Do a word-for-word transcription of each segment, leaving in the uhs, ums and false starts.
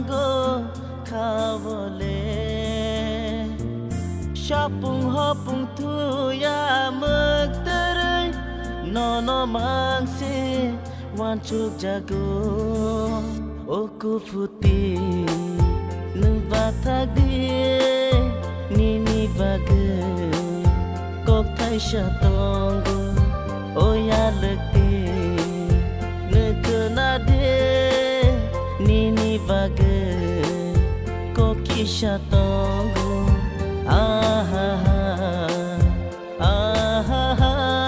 tongo khavole shapung hopung tu ya muktarai nono mangse wanchuk jago oku futi nung bathak die nini bage kok thai sha tongo oya lekte nekna de nini bage kok kisha tongo ah ah ah ah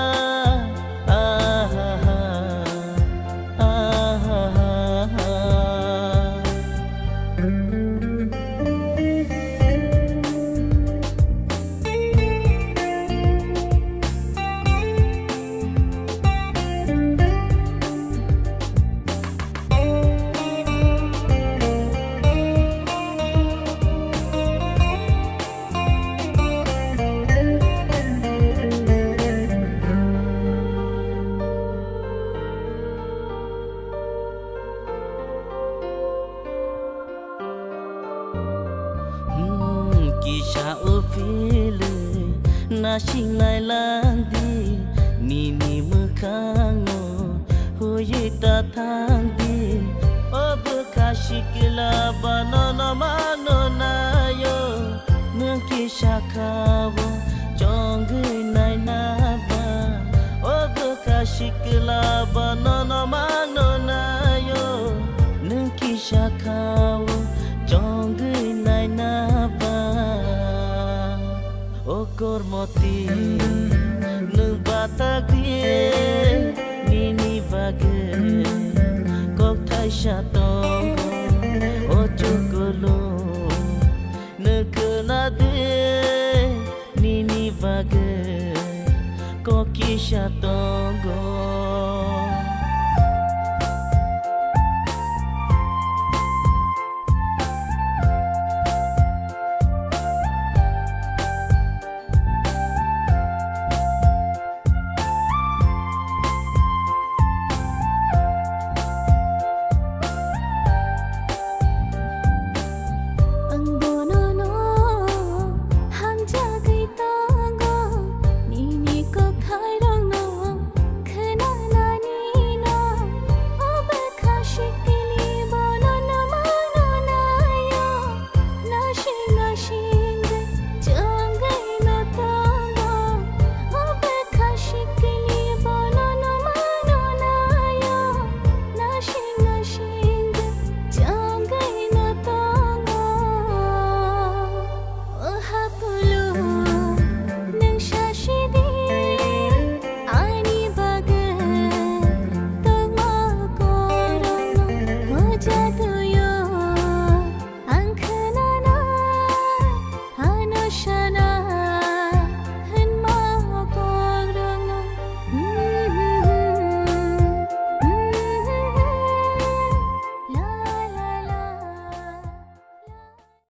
Kisha ufile na sing nai lang di nini mukang no huye ta thang di ob kashikla banana mano na yo nung kisha kawo chong nai na ba ob kashikla banana mano na yo nung kisha kawo chong nai na okor moti nung batak die nini bage kok thai sha tongo ochukolo nekna de nini bage kok kisha tongo